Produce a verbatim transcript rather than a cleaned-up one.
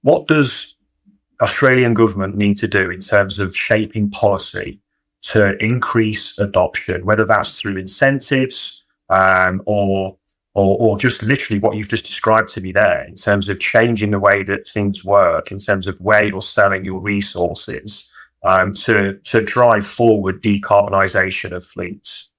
what does Australian government need to do in terms of shaping policy to increase adoption, whether that's through incentives um, or, or or just literally what you've just described to me there, in terms of changing the way that things work, in terms of where you're selling your resources, um, to to drive forward decarbonisation of fleets?